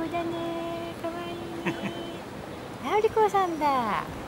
だね。かわいいね。あおりこさんだ。